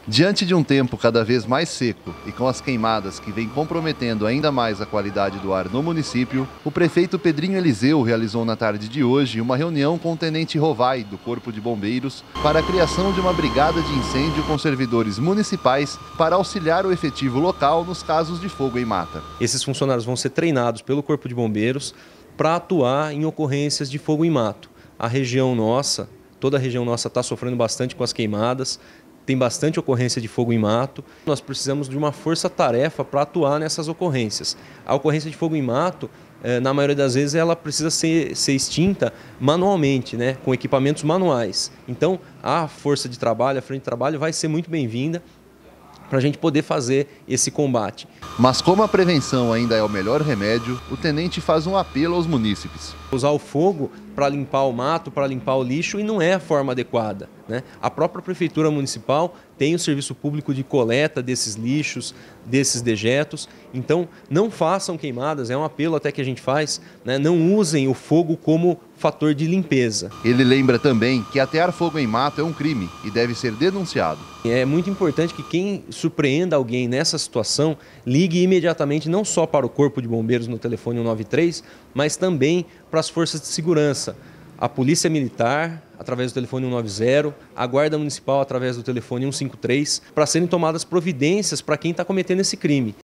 Diante de um tempo cada vez mais seco e com as queimadas que vêm comprometendo ainda mais a qualidade do ar no município, o prefeito Pedrinho Eliseu realizou na tarde de hoje uma reunião com o tenente Rovai, do Corpo de Bombeiros, para a criação de uma brigada de incêndio com servidores municipais para auxiliar o efetivo local nos casos de fogo em mata. Esses funcionários vão ser treinados pelo Corpo de Bombeiros para atuar em ocorrências de fogo em mato. A região nossa, toda a região nossa está sofrendo bastante com as queimadas, tem bastante ocorrência de fogo em mato. Nós precisamos de uma força-tarefa para atuar nessas ocorrências. A ocorrência de fogo em mato, na maioria das vezes, ela precisa ser extinta manualmente, né, com equipamentos manuais. Então, a força de trabalho, a frente de trabalho vai ser muito bem-vinda para a gente poder fazer esse combate. Mas como a prevenção ainda é o melhor remédio, o tenente faz um apelo aos munícipes. Usar o fogo para limpar o mato, para limpar o lixo, e não é a forma adequada, né? A própria Prefeitura Municipal tem o serviço público de coleta desses lixos, desses dejetos. Então, não façam queimadas, é um apelo até que a gente faz, né? Não usem o fogo como fator de limpeza. Ele lembra também que atear fogo em mato é um crime e deve ser denunciado. É muito importante que quem surpreenda alguém nessa situação ligue imediatamente não só para o Corpo de Bombeiros no telefone 193, mas também para as forças de segurança, a Polícia Militar através do telefone 190, a Guarda Municipal através do telefone 153, para serem tomadas providências para quem está cometendo esse crime.